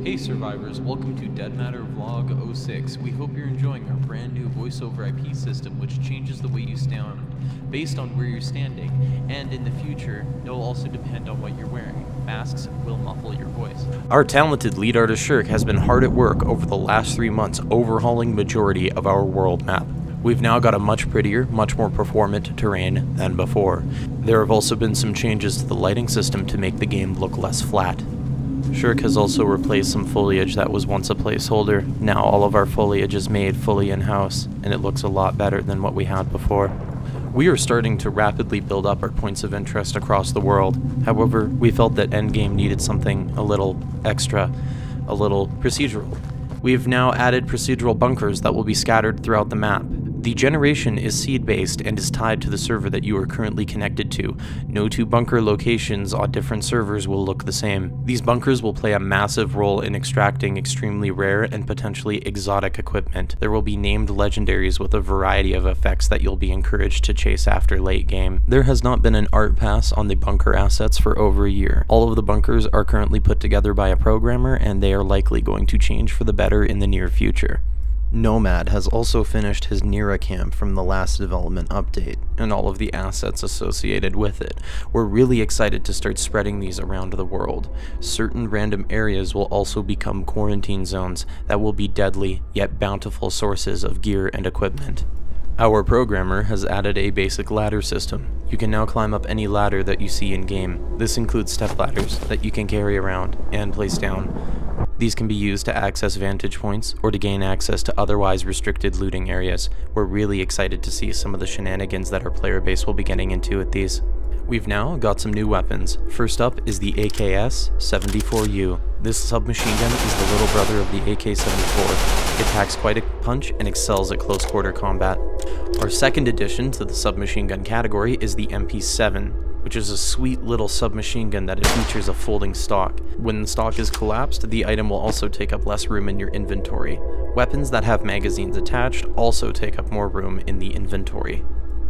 Hey survivors, welcome to Dead Matter Vlog 06. We hope you're enjoying our brand new voice over IP system which changes the way you stand based on where you're standing, and in the future it will also depend on what you're wearing. Masks will muffle your voice. Our talented lead artist Shirk has been hard at work over the last 3 months overhauling majority of our world map. We've now got a much prettier, much more performant terrain than before. There have also been some changes to the lighting system to make the game look less flat. Shirk has also replaced some foliage that was once a placeholder. Now all of our foliage is made fully in-house, and it looks a lot better than what we had before. We are starting to rapidly build up our points of interest across the world. However, we felt that Endgame needed something a little extra, a little procedural. We have now added procedural bunkers that will be scattered throughout the map. The generation is seed-based and is tied to the server that you are currently connected to. No two bunker locations on different servers will look the same. These bunkers will play a massive role in extracting extremely rare and potentially exotic equipment. There will be named legendaries with a variety of effects that you'll be encouraged to chase after late game. There has not been an art pass on the bunker assets for over a year. All of the bunkers are currently put together by a programmer, and they are likely going to change for the better in the near future. Nomad has also finished his Nira camp from the last development update, and all of the assets associated with it. We're really excited to start spreading these around the world. Certain random areas will also become quarantine zones that will be deadly, yet bountiful sources of gear and equipment. Our programmer has added a basic ladder system. You can now climb up any ladder that you see in-game. This includes step ladders that you can carry around and place down. These can be used to access vantage points or to gain access to otherwise restricted looting areas. We're really excited to see some of the shenanigans that our player base will be getting into with these. We've now got some new weapons. First up is the AKS-74U. This submachine gun is the little brother of the AK-74. It packs quite a punch and excels at close quarter combat. Our second addition to the submachine gun category is the MP7, which is a sweet little submachine gun that it features a folding stock. When the stock is collapsed, the item will also take up less room in your inventory. Weapons that have magazines attached also take up more room in the inventory.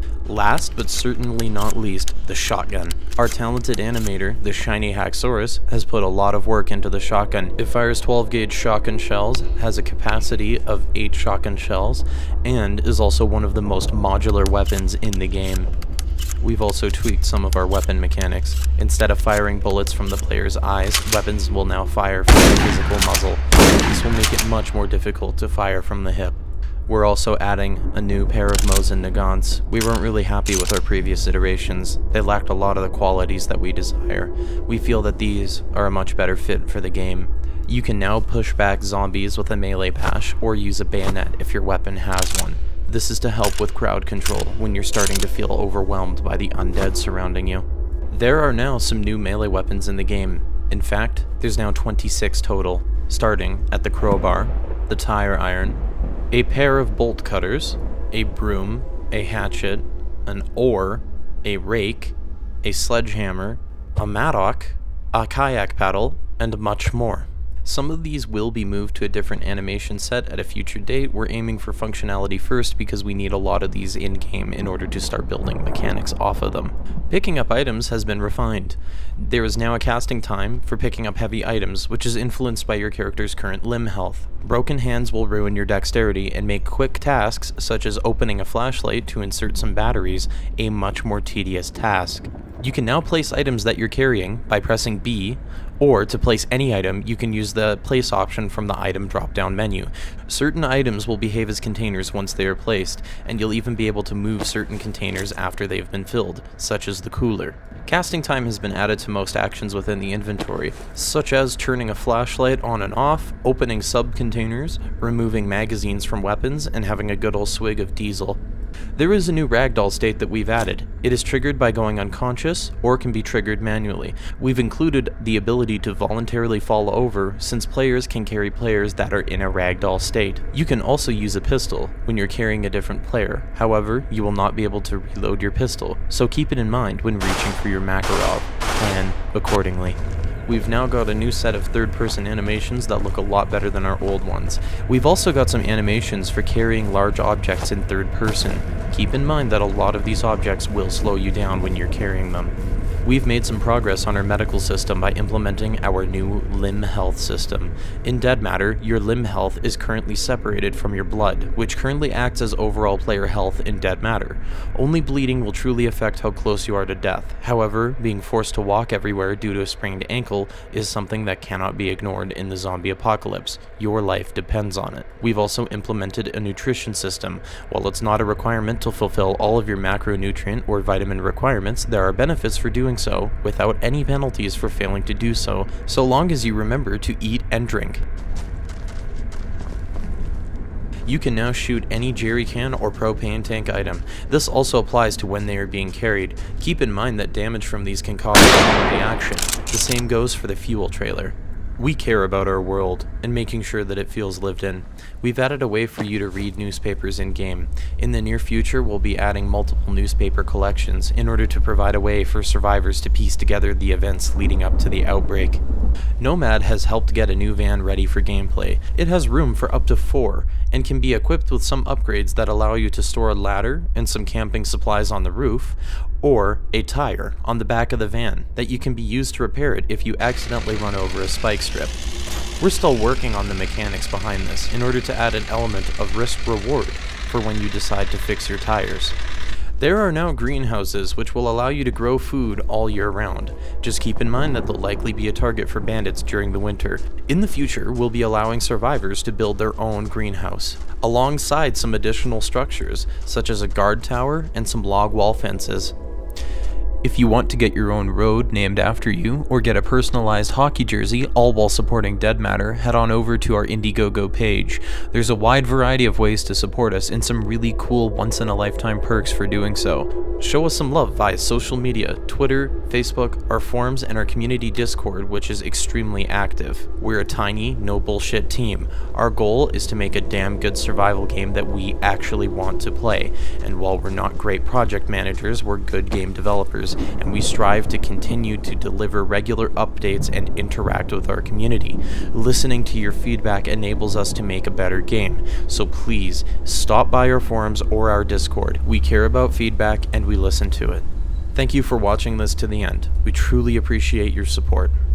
Last but certainly not least, the shotgun. Our talented animator, the Shiny Haxorus, has put a lot of work into the shotgun. It fires 12 gauge shotgun shells, has a capacity of 8 shotgun shells, and is also one of the most modular weapons in the game. We've also tweaked some of our weapon mechanics. Instead of firing bullets from the player's eyes, weapons will now fire from the physical muzzle. This will make it much more difficult to fire from the hip. We're also adding a new pair of Mosin Nagants. We weren't really happy with our previous iterations. They lacked a lot of the qualities that we desire. We feel that these are a much better fit for the game. You can now push back zombies with a melee bash or use a bayonet if your weapon has one. This is to help with crowd control when you're starting to feel overwhelmed by the undead surrounding you. There are now some new melee weapons in the game. In fact, there's now 26 total, starting at the crowbar, the tire iron, a pair of bolt cutters, a broom, a hatchet, an oar, a rake, a sledgehammer, a mattock, a kayak paddle, and much more. Some of these will be moved to a different animation set at a future date. We're aiming for functionality first because we need a lot of these in-game in order to start building mechanics off of them. Picking up items has been refined. There is now a casting time for picking up heavy items, which is influenced by your character's current limb health. Broken hands will ruin your dexterity and make quick tasks, such as opening a flashlight to insert some batteries, a much more tedious task. You can now place items that you're carrying by pressing B, or to place any item, you can use the place option from the item drop-down menu. Certain items will behave as containers once they are placed, and you'll even be able to move certain containers after they've been filled, such as the cooler. Casting time has been added to most actions within the inventory, such as turning a flashlight on and off, opening sub-containers, removing magazines from weapons, and having a good old swig of diesel. There is a new ragdoll state that we've added. It is triggered by going unconscious, or can be triggered manually. We've included the ability to voluntarily fall over, since players can carry players that are in a ragdoll state. You can also use a pistol when you're carrying a different player. However, you will not be able to reload your pistol, so keep it in mind when reaching for your Makarov. Plan accordingly. We've now got a new set of third-person animations that look a lot better than our old ones. We've also got some animations for carrying large objects in third person. Keep in mind that a lot of these objects will slow you down when you're carrying them. We've made some progress on our medical system by implementing our new limb health system. In Dead Matter, your limb health is currently separated from your blood, which currently acts as overall player health in Dead Matter. Only bleeding will truly affect how close you are to death. However, being forced to walk everywhere due to a sprained ankle is something that cannot be ignored in the zombie apocalypse. Your life depends on it. We've also implemented a nutrition system. While it's not a requirement to fulfill all of your macronutrient or vitamin requirements, there are benefits for doing so without any penalties for failing to do so long as you remember to eat and drink. You can now shoot any jerry can or propane tank item. This also applies to when they are being carried. Keep in mind that damage from these can cause a chain reaction. The same goes for the fuel trailer. We care about our world and making sure that it feels lived in. We've added a way for you to read newspapers in-game. In the near future, we'll be adding multiple newspaper collections in order to provide a way for survivors to piece together the events leading up to the outbreak. Nomad has helped get a new van ready for gameplay. It has room for up to 4 and can be equipped with some upgrades that allow you to store a ladder and some camping supplies on the roof, or a tire on the back of the van that you can be used to repair it if you accidentally run over a spike strip. We're still working on the mechanics behind this in order to add an element of risk-reward for when you decide to fix your tires. There are now greenhouses which will allow you to grow food all year round. Just keep in mind that they'll likely be a target for bandits during the winter. In the future, we'll be allowing survivors to build their own greenhouse, alongside some additional structures, such as a guard tower and some log wall fences. If you want to get your own road named after you, or get a personalized hockey jersey, all while supporting Dead Matter, head on over to our Indiegogo page. There's a wide variety of ways to support us and some really cool once-in-a-lifetime perks for doing so. Show us some love via social media, Twitter, Facebook, our forums, and our community Discord, which is extremely active. We're a tiny, no bullshit team. Our goal is to make a damn good survival game that we actually want to play, and while we're not great project managers, we're good game developers, and we strive to continue to deliver regular updates and interact with our community. Listening to your feedback enables us to make a better game, so please stop by our forums or our Discord. We care about feedback and we listen to it. Thank you for watching this to the end. We truly appreciate your support.